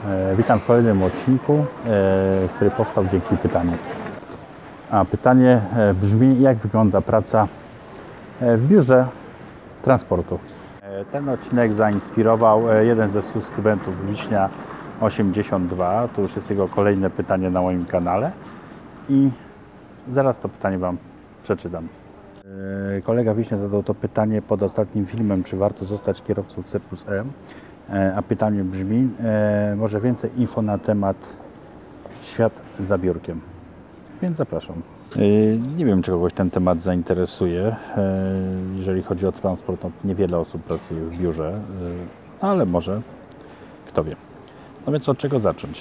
Witam w kolejnym odcinku, który powstał dzięki pytaniu. A pytanie brzmi, jak wygląda praca w biurze transportu. Ten odcinek zainspirował jeden ze subskrybentów, Wiśnia 82. To już jest jego kolejne pytanie na moim kanale i zaraz to pytanie Wam przeczytam. Kolega Wiśnia zadał to pytanie pod ostatnim filmem, czy warto zostać kierowcą C+E. A pytanie brzmi, może więcej info na temat świat za biurkiem. Więc zapraszam. Nie wiem, czy kogoś ten temat zainteresuje. Jeżeli chodzi o transport, to niewiele osób pracuje w biurze, ale może kto wie. No więc od czego zacząć?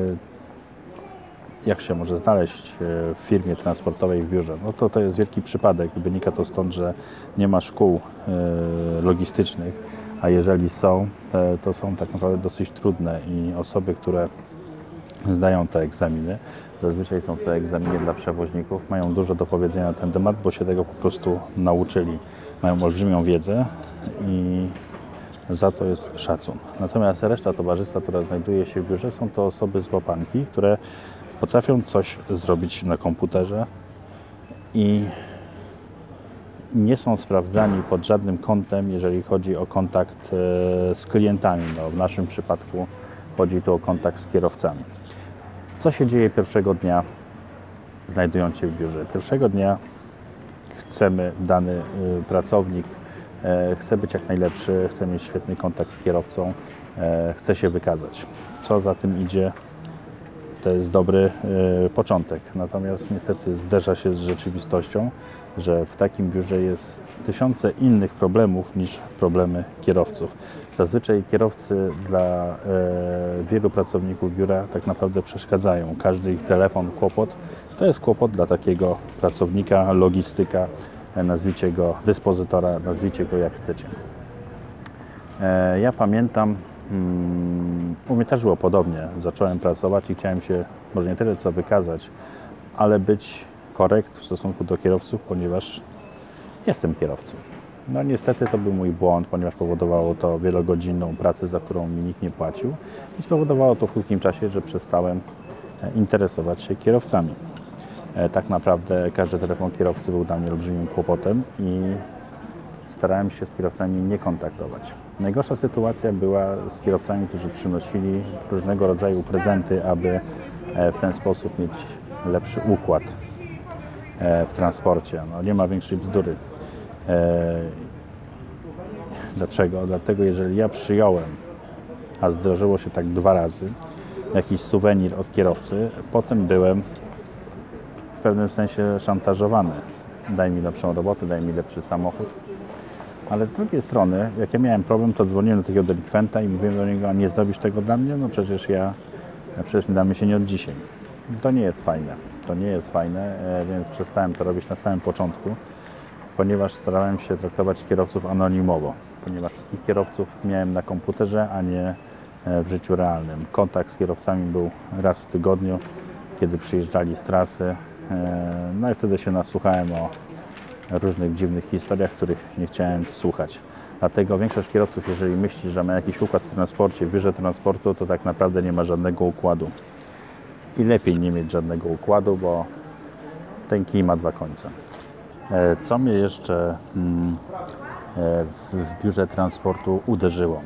Jak się może znaleźć w firmie transportowej w biurze? No to jest wielki przypadek. Wynika to stąd, że nie ma szkół logistycznych, a jeżeli są, to są tak naprawdę dosyć trudne i osoby, które zdają te egzaminy, zazwyczaj są te egzaminy dla przewoźników, mają dużo do powiedzenia na ten temat, bo się tego po prostu nauczyli. Mają olbrzymią wiedzę i za to jest szacun. Natomiast reszta towarzystwa, która znajduje się w biurze, są to osoby z łapanki, które potrafią coś zrobić na komputerze i nie są sprawdzani pod żadnym kątem, jeżeli chodzi o kontakt z klientami. No, w naszym przypadku chodzi tu o kontakt z kierowcami. Co się dzieje pierwszego dnia, znajdując się w biurze? Pierwszego dnia chcemy, dany pracownik chce być jak najlepszy, chce mieć świetny kontakt z kierowcą, chce się wykazać. Co za tym idzie? To jest dobry początek, natomiast niestety zderza się z rzeczywistością, że w takim biurze jest tysiące innych problemów niż problemy kierowców. Zazwyczaj kierowcy dla wielu pracowników biura tak naprawdę przeszkadzają. Każdy ich telefon, kłopot, to jest kłopot dla takiego pracownika, logistyka, nazwijcie go dyspozytora, nazwijcie go jak chcecie. Ja pamiętam, u mnie też było podobnie. Zacząłem pracować i chciałem się może nie tyle co wykazać, ale być korekt w stosunku do kierowców, ponieważ jestem kierowcą. No niestety to był mój błąd, ponieważ powodowało to wielogodzinną pracę, za którą mi nikt nie płacił i spowodowało to w krótkim czasie, że przestałem interesować się kierowcami. Tak naprawdę każdy telefon kierowcy był dla mnie olbrzymim kłopotem i starałem się z kierowcami nie kontaktować. Najgorsza sytuacja była z kierowcami, którzy przynosili różnego rodzaju prezenty, aby w ten sposób mieć lepszy układ w transporcie. No, nie ma większej bzdury. Dlaczego? Dlatego, jeżeli ja przyjąłem, a zdarzyło się tak 2 razy, jakiś suwenir od kierowcy, potem byłem w pewnym sensie szantażowany. Daj mi lepszą robotę, daj mi lepszy samochód. Ale z drugiej strony, jak ja miałem problem, to dzwoniłem do takiego delikwenta i mówiłem do niego, a nie zrobisz tego dla mnie? No przecież nie damy się nie od dzisiaj. To nie jest fajne. To nie jest fajne, więc przestałem to robić na samym początku, ponieważ starałem się traktować kierowców anonimowo, ponieważ wszystkich kierowców miałem na komputerze, a nie w życiu realnym. Kontakt z kierowcami był raz w tygodniu, kiedy przyjeżdżali z trasy, no i wtedy się nasłuchałem o różnych dziwnych historiach, których nie chciałem słuchać. Dlatego większość kierowców, jeżeli myśli, że ma jakiś układ w transporcie, w biurze transportu, to tak naprawdę nie ma żadnego układu. I lepiej nie mieć żadnego układu, bo ten kij ma 2 końce. Co mnie jeszcze w biurze transportu uderzyło?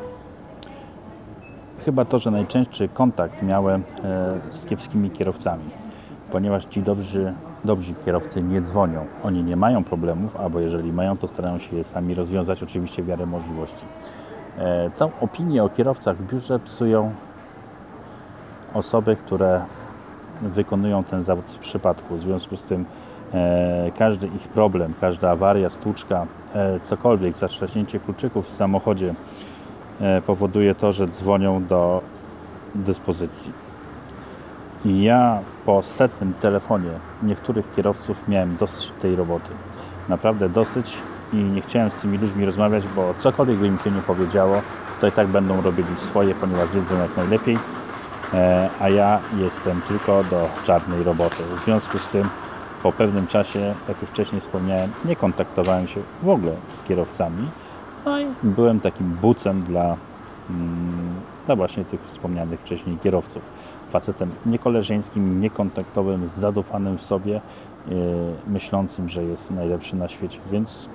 Chyba to, że najczęstszy kontakt miałem z kiepskimi kierowcami, ponieważ ci dobrzy kierowcy nie dzwonią. Oni nie mają problemów, albo jeżeli mają, to starają się je sami rozwiązać, oczywiście w miarę możliwości. Całą opinię o kierowcach w biurze psują osoby, które wykonują ten zawód w przypadku. W związku z tym każdy ich problem, każda awaria, stłuczka, cokolwiek, zatrzaśnięcie kluczyków w samochodzie powoduje to, że dzwonią do dyspozycji. I ja po 100. telefonie niektórych kierowców miałem dosyć tej roboty. Naprawdę dosyć i nie chciałem z tymi ludźmi rozmawiać, bo cokolwiek by im się nie powiedziało, to i tak będą robili swoje, ponieważ wiedzą jak najlepiej, a ja jestem tylko do czarnej roboty. W związku z tym po pewnym czasie, jak już wcześniej wspomniałem, nie kontaktowałem się w ogóle z kierowcami, no i byłem takim bucem dla dla właśnie tych wspomnianych wcześniej kierowców. Facetem niekoleżeńskim, niekontaktowym, zadupanym w sobie, myślącym, że jest najlepszy na świecie. Więc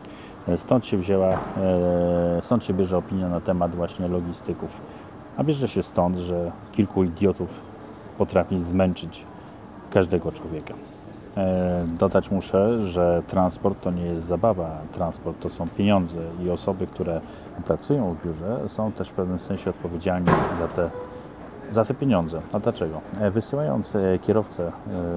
stąd się bierze opinia na temat właśnie logistyków. A bierze się stąd, że kilku idiotów potrafi zmęczyć każdego człowieka. Dodać muszę, że transport to nie jest zabawa, transport to są pieniądze i osoby, które pracują w biurze, są też w pewnym sensie odpowiedzialni za te pieniądze. A dlaczego? Wysyłając kierowcę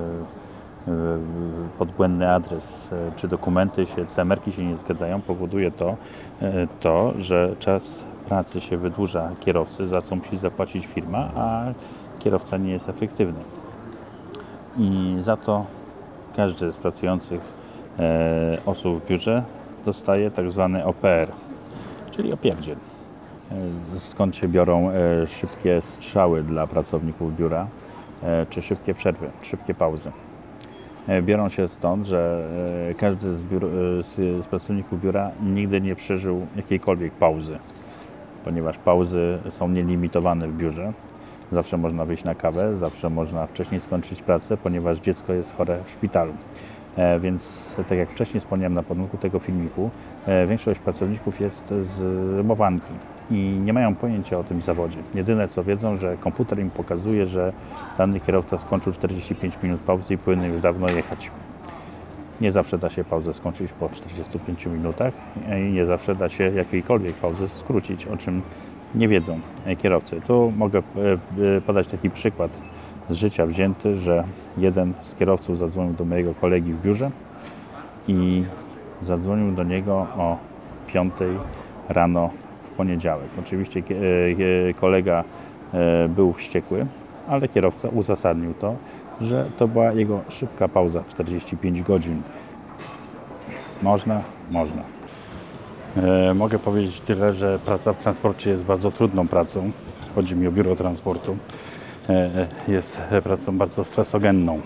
pod błędny adres, czy dokumenty się, CMR-ki się nie zgadzają, powoduje to, że czas pracy się wydłuża kierowcy, za co musi zapłacić firma, a kierowca nie jest efektywny. I za to każdy z pracujących osób w biurze dostaje tak zwany OPR, czyli opierdziel. Skąd się biorą szybkie strzały dla pracowników biura, czy szybkie przerwy, szybkie pauzy. Biorą się stąd, że każdy z pracowników biura nigdy nie przeżył jakiejkolwiek pauzy, ponieważ pauzy są nielimitowane w biurze. Zawsze można wyjść na kawę, zawsze można wcześniej skończyć pracę, ponieważ dziecko jest chore w szpitalu. Więc tak jak wcześniej wspomniałem na początku tego filmiku, większość pracowników jest z rymowanki i nie mają pojęcia o tym zawodzie. Jedyne co wiedzą, że komputer im pokazuje, że dany kierowca skończył 45 minut pauzy i powinien już dawno jechać. Nie zawsze da się pauzę skończyć po 45 minutach i nie zawsze da się jakiejkolwiek pauzy skrócić, o czym nie wiedzą kierowcy. Tu mogę podać taki przykład z życia wzięty, że jeden z kierowców zadzwonił do mojego kolegi w biurze i zadzwonił do niego o 5 rano w poniedziałek. Oczywiście kolega był wściekły, ale kierowca uzasadnił to, że to była jego szybka pauza 45 godzin. Można? Można. Mogę powiedzieć tyle, że praca w transporcie jest bardzo trudną pracą. Chodzi mi o biuro transportu. Jest pracą bardzo stresogenną.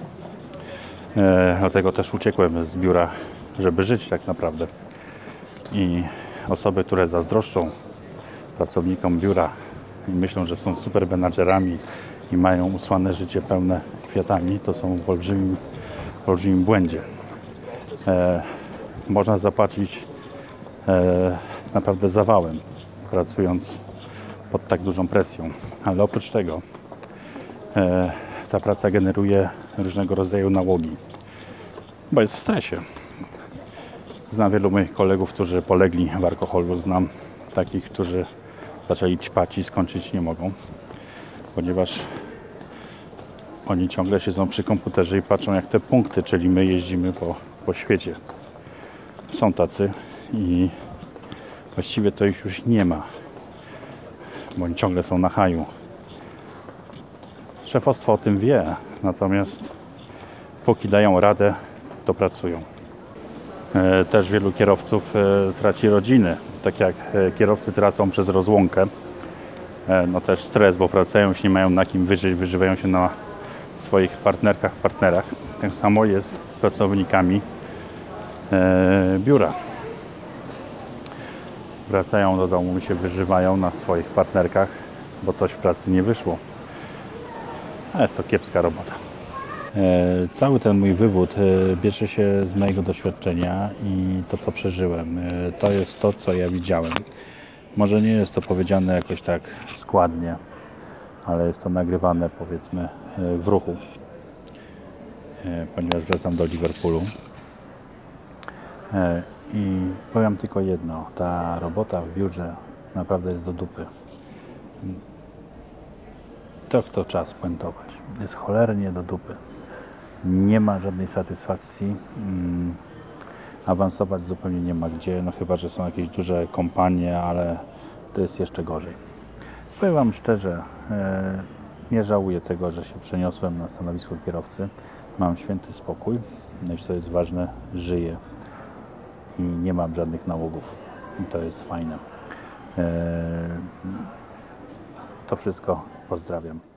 Dlatego też uciekłem z biura, żeby żyć tak naprawdę. I osoby, które zazdroszczą pracownikom biura i myślą, że są super menadżerami i mają usłane życie pełne kwiatami, to są w olbrzymim błędzie. Można zapłacić naprawdę zawałem, pracując pod tak dużą presją, ale oprócz tego ta praca generuje różnego rodzaju nałogi, bo jest w stresie. Znam wielu moich kolegów, którzy polegli w alkoholu, znam takich, którzy zaczęli ćpać i skończyć nie mogą, ponieważ oni ciągle siedzą przy komputerze i patrzą jak te punkty, czyli my jeździmy po świecie. Są tacy i właściwie to ich już nie ma, bo oni ciągle są na haju. Szefostwo o tym wie, natomiast póki dają radę, to pracują. Też wielu kierowców traci rodziny, tak jak kierowcy tracą przez rozłąkę. No też stres, bo wracają się, nie mają na kim wyżyć, wyżywają się na swoich partnerkach, partnerach. Tak samo jest z pracownikami biura. Wracają do domu i się wyżywają na swoich partnerkach, bo coś w pracy nie wyszło. A jest to kiepska robota. Cały ten mój wywód bierze się z mojego doświadczenia i to, co przeżyłem. To jest to, co ja widziałem. Może nie jest to powiedziane jakoś tak składnie, ale jest to nagrywane, powiedzmy, w ruchu, ponieważ wracam do Liverpoolu. I powiem tylko jedno, ta robota w biurze naprawdę jest do dupy. To trzeba spuentować. Jest cholernie do dupy. Nie ma żadnej satysfakcji. Awansować zupełnie nie ma gdzie, no chyba że są jakieś duże kompanie, ale to jest jeszcze gorzej. Powiem Wam szczerze, nie żałuję tego, że się przeniosłem na stanowisko kierowcy. Mam święty spokój, no i co jest ważne, żyję i nie mam żadnych nałogów. I to jest fajne. To wszystko. Pozdrawiam.